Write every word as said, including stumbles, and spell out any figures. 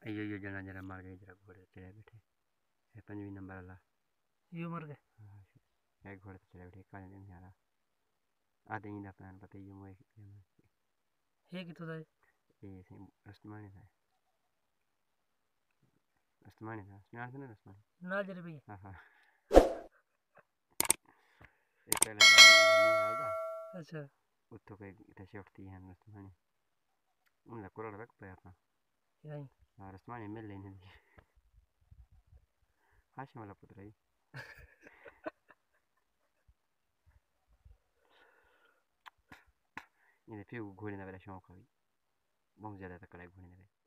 यो यो जना जरा मर गए जरा घोड़े चढ़े बैठे ये पंजवी नंबर वाला यो मर गए एक घोड़े चढ़े बैठे काले दिन यारा आधे इंदा प्लान पता यो मोए है कि तो जाए ये से रस्तमानी था रस्तमानी था सुना था ना रस्तमानी ना जरे भैया हाँ हाँ एक पहले नहीं आता अच्छा उत्तो पे इधर से उठती है रस्तमानी उन लग कोरा रख पे अपना यही हाँ रस्तमानी मिल लेने दी हाश वाला पुत्र ही ये फिर घोड़े ना मेरा शौक है बहुत ज़्यादा तकड़ा घोड़े ना